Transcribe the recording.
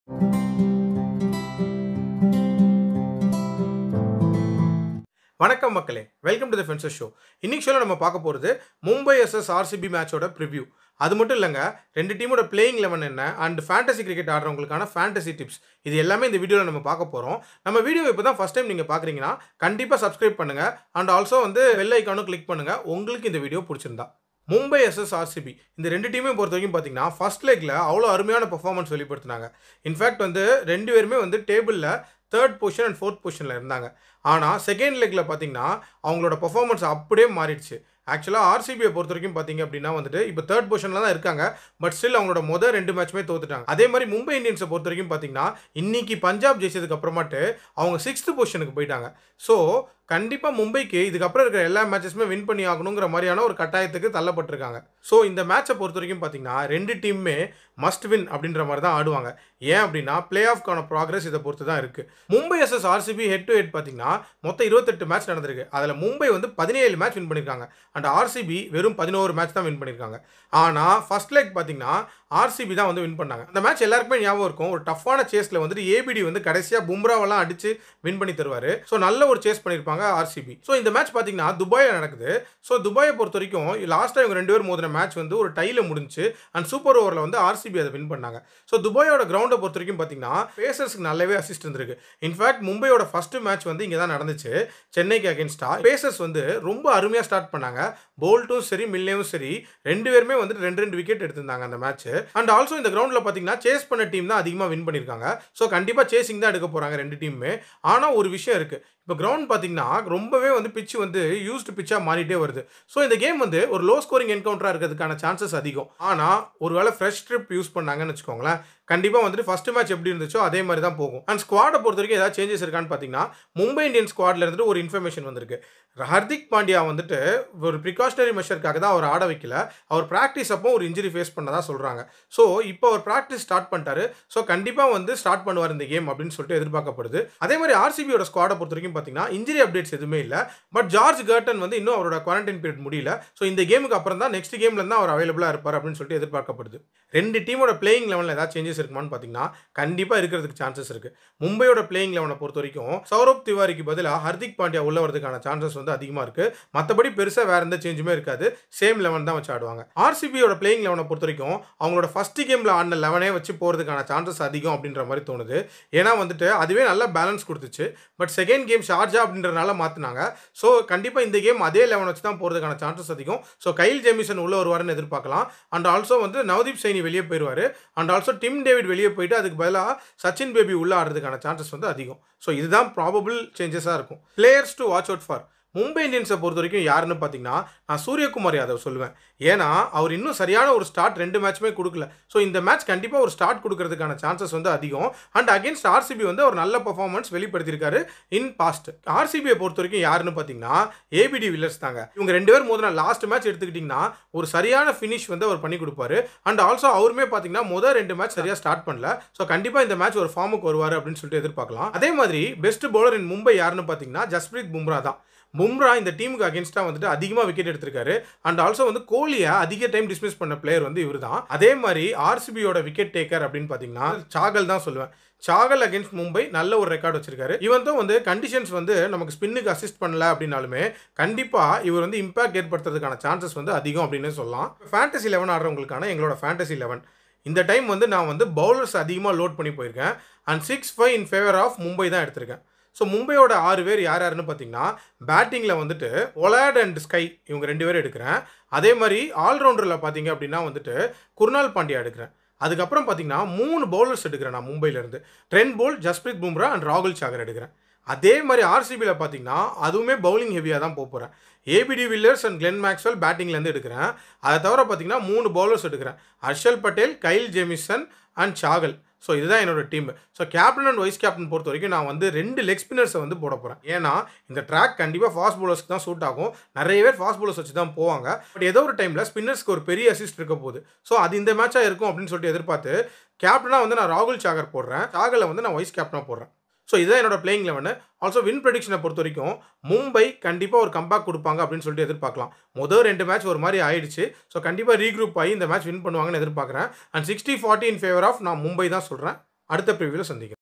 வணக்கம் மக்களே, welcome to the ஃபென்சர் ஷோ. இன்னைக்கு ஷோல நம்ம பார்க்க போகிறது மும்பை vs RCB மேட்சோட ப்ரிவ்யூ. அது மட்டும் இல்லைங்க, ரெண்டு டீமோட பிளேயிங் 11 என்ன அண்ட் ஃபேண்டசி கிரிக்கெட் ஆடுறவங்களுக்கான ஃபேண்டசி டிப்ஸ், இது எல்லாமே இந்த வீடியோவில் நம்ம பார்க்க போகிறோம். நம்ம வீடியோ இப்போ தான் ஃபஸ்ட் டைம் நீங்கள் பார்க்குறீங்கன்னா கண்டிப்பாக சப்ஸ்கிரைப் பண்ணுங்கள் அண்ட் ஆல்சோ பெல் ஐக்கானும் கிளிக் பண்ணுங்கள் உங்களுக்கு இந்த வீடியோ பிடிச்சிருந்தா. மும்பை vs RCB இந்த ரெண்டு டீமையும் பொறுத்த வரைக்கும் பார்த்தீங்கன்னா ஃபர்ஸ்ட் லெக்கில் அவ்வளோ அருமையான பெர்ஃபார்மன்ஸ் வெளிப்படுத்தினாங்க. இன்ஃபேக்ட் ரெண்டு பேருமே டேபிளில் தேர்ட் பொசிஷன் அண்ட் ஃபோர்த் பொசிஷனில் இருந்தாங்க. ஆனால் செகண்ட் லெக்கில் பார்த்தீங்கன்னா அவங்களோட பெர்ஃபார்மன்ஸ் அப்படியே மாறிடுச்சு. ஆக்சுவலாக ஆர்சிபியை பொறுத்த வரைக்கும் பார்த்தீங்க அப்படின்னா இப்போ தேர்ட் பொசிஷனில் தான் இருக்காங்க. பட் ஸ்டில் அவங்களோட ரெண்டு மேட்ச்மே தோத்துட்டாங்க. அதே மாதிரி மும்பை இந்தியன்ஸை பொறுத்த வரைக்கும் பார்த்தீங்கன்னா இன்னைக்கு பஞ்சாப் ஜெயிச்சதுக்கு அப்புறமாட்டு அவங்க 6th பொசிஷனுக்கு போயிட்டாங்க. ஸோ கண்டிப்பாக மும்பைக்கு இதுக்கப்புறம் இருக்கிற எல்லா மேட்சஸுமே வின் பண்ணி ஆகணுங்கிற மாதிரியான ஒரு கட்டாயத்துக்கு தள்ளப்பட்டிருக்காங்க. ஸோ இந்த மேட்சை பொறுத்த வரைக்கும் பார்த்தீங்கன்னா ரெண்டு டீமுமே மஸ்ட் வின் அப்படின்ற மாதிரி தான் ஆடுவாங்க. ஏன் அப்படின்னா பிளே ஆஃப்கான ப்ராக்ரஸ் இதை பொறுத்து தான் இருக்குது. Mumbai vs RCB head to head பார்த்தீங்கன்னா மொத்தம் 28 மேட்ச் நடந்திருக்கு. அதில் மும்பை 17 மேட்ச் வின் பண்ணியிருக்காங்க அண்ட் RCB வெறும் 11 மேட்ச் தான் வின் பண்ணியிருக்காங்க. ஆனால் ஃபர்ஸ்ட் லெக் பார்த்தீங்கன்னா RCB தான் வின் பண்ணாங்க. அந்த மேட்ச் எல்லாருக்குமே ஞாபகம் இருக்கும். ஒரு டஃப்பான சேஸில் ஏபிடி கடைசியாக பும்ராவெல்லாம் அடித்து வின் பண்ணி தருவார். ஸோ நல்ல ஒரு சேஸ் பண்ணியிருப்பாங்க RCB. ஸோ இந்த மேட்ச் பார்த்தீங்கன்னா துபாயில் நடக்குது. ஸோ துபாயை பொறுத்த வரைக்கும் லாஸ்ட்டாக இவங்க ரெண்டு பேர் மோதின மேட்ச் ஒரு டைல முடிஞ்சு அண்ட் சூப்பர் ஓவரில் RCB அதை வின் பண்ணாங்க. ஸோ துபாயோட கிரவுண்டை பொறுத்த வரைக்கும் பார்த்தீங்கன்னா பேசர்ஸ்க்கு நல்லாவே அசிஸ்ட் இருந்திருக்கு. இன்ஃபேக்ட் மும்பையோட ஃபர்ஸ்ட் மேட்ச் இங்கே தான் நடந்துச்சு, சென்னைக்கு அகேன்ஸ்டா. பேசர்ஸ் ரொம்ப அருமையாக ஸ்டார்ட் பண்ணாங்க. போல்ட்டும் சரி மில்லேவும் சரி ரெண்டு பேருமே ரெண்டு விக்கெட் எடுத்திருந்தாங்க அந்த மேட்ச். அண்ட் ஆல்சோ இந்த கிரவுண்டில் பார்த்தீங்கன்னா சேஸ் பண்ண டீம் தான் அதிகமாக வின் பண்ணியிருக்காங்க. ஸோ கண்டிப்பாக சேசிங் தான் எடுக்க போகிறாங்க ரெண்டு டீமுமே. ஆனால் ஒரு விஷயம் இருக்குது, இப்போ கிரவுண்ட் பார்த்தீங்கன்னா ரொம்பவே பிச் யூஸ்டு பிச்சாக மாறிட்டே வருது. ஸோ இந்த கேம் ஒரு லோ ஸ்கோரிங் என்கவுண்டராக இருக்கிறதுக்கான சான்சஸ் அதிகம். ஆனால் ஒருவேளை ஃப்ரெஷ் ட்ரிப் யூஸ் பண்ணாங்கன்னு வச்சுக்கோங்களேன், கண்டிப்பாக ஃபர்ஸ்ட் மேட்ச் எப்படி இருந்துச்சோ அதே மாதிரி தான் போகும். அண்ட் ஸ்குவாடை பொறுத்த வரைக்கும் ஏதாவது சேஞ்சஸ் இருக்கான்னு பார்த்தீங்கன்னா மும்பை இந்தியன் ஸ்குவாட்ல இருந்து ஒரு இன்ஃபர்மேஷன் வந்திருக்கு. ஹர்திக் பாண்டியா ஒரு ப்ரிகாஷனரி மெஷருக்காக தான் அவர் ஆட வைக்கல. அவர் ப்ராக்டிஸ் அப்போ ஒரு இன்ஜுரி ஃபேஸ் பண்ணதா சொல்கிறாங்க. ஸோ இப்போ அவர் ப்ராக்டிஸ் ஸ்டார்ட் பண்ணிட்டாரு. ஸோ கண்டிப்பாக ஸ்டார்ட் பண்ணுவார் இந்த கேம் அப்படின்னு சொல்லிட்டு எதிர்பார்க்கப்படுது. அதே மாதிரி ஆர்சிபியோட ஸ்குவாடை பொறுத்த வரைக்கும் பார்த்தீங்கன்னா இன்ஜுரி அப்டேட்ஸ் எதுவுமே இல்லை. பட் ஜார்ஜ் கர்டன் இன்னும் அவரோட குவாரண்டைன் பீரியட் முடியல. ஸோ இந்த கேமுக்கு அப்புறம் தான் நெக்ஸ்ட் கேம்ல தான் அவர் அவைலபிளாக இருப்பார் அப்படின்னு சொல்லிட்டு எதிர்பார்க்கப்படுது. ரெண்டு டீமோட பிளேயிங் 11 ஏதாவது சேஞ்சஸ் இருக்குமான்னு பார்த்தீங்கன்னா கண்டிப்பாக இருக்கிறதுக்கு சான்சஸ் இருக்கு. மும்பையோட பிளேயிங் 11 பொறுத்த வரைக்கும் சௌரப் திவாரிக்கு பதிலாக ஹர்திக் பாண்டியா உள்ள வரதுக்கான சான்சஸ் அதிகமாக இருக்கு. மற்றபடி பெருசாக வேற எந்த சேஞ்சுமே இருக்காது. சேம் 11 தான் வச்சு ஆடுவாங்க. ஆர்சிபியோட பிளேயிங் 11 பொறுத்த வரைக்கும் அவங்களோட ஃபர்ஸ்ட் கேம்ல ஆடின 11 வச்சு போறதுக்கான சான்சஸ் அதிகம் அப்படின்ற மாதிரி தோணுது. ஏன்னா அதுவே நல்ல பேலன்ஸ் கொடுத்துச்சு. பட் செகண்ட் கேம் ஷார்ஜா அப்படின்றனால மாற்றினாங்க. ஸோ கண்டிப்பாக இந்த கேம் அதே 11 வச்சு தான் போகிறதுக்கான சான்சஸ் அதிகம். ஸோ கைல் ஜேமிசன் உள்ள வருவாருன்னு எதிர்பார்க்கலாம். அண்ட் ஆல்சோ நவதீப் சைனி வெளியே போயிடுவார். அண்ட் ஆல்சோ டிம் டேவிட் வெளியே போயிட்டு அதுக்கு பதிலாக சச்சின் பேபி உள்ள ஆடுறதுக்கான சான்சஸ் அதிகம். ஸோ இதுதான் ப்ராபபிள் சேஞ்சஸாக இருக்கும். Players to watch out for Mumbai இந்தியன்ஸை பொறுத்த வரைக்கும் யாருன்னு பார்த்தீங்கன்னா நான் சூரியகுமார் யாதவ் சொல்லுவேன். ஏன்னா அவர் இன்னும் சரியான ஒரு ஸ்டார்ட் ரெண்டு மேட்ச்மே கொடுக்கல. ஸோ இந்த மேட்ச் கண்டிப்பாக ஒரு ஸ்டார்ட் கொடுக்கறதுக்கான சான்சஸ் அதிகம். அண்ட் அகேன்ஸ்ட் ஆர்சிபி ஒரு நல்ல பர்ஃபார்மன்ஸ் வெளிப்படுத்தியிருக்காரு இன் பாஸ்ட். ஆர்சிபியை பொறுத்த வரைக்கும் யாருன்னு பார்த்தீங்கன்னா ஏபிடி வில்லர்ஸ் தாங்க. இவங்க ரெண்டு பேர் மோதின லாஸ்ட் மேட்ச் எடுத்துக்கிட்டிங்கன்னா ஒரு சரியான ஃபினிஷ் அவர் பண்ணி கொடுப்பாரு. அண்ட் ஆல்சோ அவருமே பார்த்தீங்கன்னா ரெண்டு மேட்ச் சரியாக ஸ்டார்ட் பண்ணல. ஸோ கண்டிப்பாக இந்த மேட்ச் ஒரு ஃபார்முக்கு வருவார் அப்படின்னு சொல்லிட்டு எதிர்பார்க்கலாம். அதே மாதிரி பெஸ்ட் பவுலர் இன் மும்பை யாருன்னு பார்த்தீங்கன்னா ஜஸ்பிரீத் பும்ரா தான். பும்ரா இந்த டீமுக்கு அகேன்ஸ்டாக அதிகமாக விக்கெட் எடுத்திருக்காரு. அண்ட் ஆல்சோ கோலியை அதிக டைம் டிஸ்மிஸ் பண்ண பிளேயர் இவர் தான். அதே மாதிரி ஆர்சிபியோட விக்கெட் டேக்கர் அப்படின்னு பார்த்தீங்கன்னா சாகல் தான் சொல்லுவேன். சாகல் அகேன்ஸ்ட் மும்பை நல்ல ஒரு ரெக்கார்டு வச்சிருக்காரு. இவன் தான் கண்டிஷன்ஸ் நமக்கு ஸ்பின்னுக்கு அசிஸ்ட் பண்ணல அப்படின்னாலுமே கண்டிப்பாக இவர் இம்பாக்ட் ஏற்படுத்துறதுக்கான சான்சஸ் அதிகம் அப்படின்னு சொல்லலாம். ஃபேண்டசி 11 ஆடுறவங்களுக்கான எங்களோட ஃபேண்டசி 11 இந்த டைம் நான் பவுலர்ஸ் அதிகமாக லோட் பண்ணி போயிருக்கேன். And 6-5 in favour of Mumbai தான் எடுத்திருக்கேன். ஸோ மும்பையோட 6 பேர் யாருன்னு பார்த்தீங்கன்னா பேட்டிங்கில் ஒலாட் அண்ட் ஸ்கை இவங்க ரெண்டு பேரும் எடுக்கிறேன். அதே மாதிரி ஆல்ரவுண்டரில் பார்த்தீங்க அப்படின்னா குர்னால் பாண்டியா எடுக்கிறேன். அதுக்கப்புறம் பார்த்தீங்கன்னா 3 பவுலர்ஸ் எடுக்கிறேன் நான் மும்பையிலேருந்து. Trent Boult, Jasprit Bumrah and ராகுல் சாகர் எடுக்கிறேன். அதே மாதிரி ஆர்சிபியில் பார்த்தீங்கன்னா அதுவுமே பவுலிங் ஹெவியாக தான் போகிறேன். ABD Villiers and Glenn Maxwell பேட்டிங்லேருந்து எடுக்கிறேன். அதை தவிர பார்த்தீங்கன்னா 3 பவுலர்ஸ் எடுக்கிறேன். Harshal Patel, Kyle Jamieson and Chahal. So இதுதான் என்னோட team. So captain and vice captain பொறுத்த வரைக்கும் நான் 2 லெக் ஸ்பின்னர்ஸை போட போகிறேன். ஏன்னா இந்த ட்ராக் கண்டிப்பாக ஃபாஸ்ட் பவுலர்ஸ்க்கு தான் சூட் ஆகும். நிறைய பேர் ஃபாஸ்ட் பவுலர்ஸ் வச்சு தான் போவாங்க. பட் ஏதோ ஒரு டைமில் ஸ்பின்னர்ஸ்க்கு ஒரு பெரிய அசிஸ்ட் இருக்க போகுது. ஸோ அது இந்த மேட்சாக இருக்கும் அப்படின்னு சொல்லிட்டு எதிர்பார்த்து கேப்டனாக நான் ராகுல் சாகர் போடுறேன். சாகலை நான் வைஸ் கேப்டனாக போடுறேன். ஸோ இதுதான் என்னோட பிளேயிங் 11. ஆல்சோ வின் ப்ரெடிக்ஷனை பொறுத்த வரைக்கும் மும்பை கண்டிப்பாக ஒரு கம்பேக் கொடுப்பாங்க அப்படின்னு சொல்லிட்டு எதிர்பார்க்கலாம். ரெண்டு மேட்ச் ஒரு மாதிரி ஆயிடுச்சு. ஸோ கண்டிப்பாக ரீக்ரூப் ஆகி இந்த மேட்ச் வின் பண்ணுவாங்கன்னு எதிர்பார்க்குறேன். அண்ட் 60-40 இன் ஃபேவர் ஆஃப் நான் மும்பை தான் சொல்கிறேன். அடுத்த ப்ரிவியூவில் சந்திக்கிறேன்.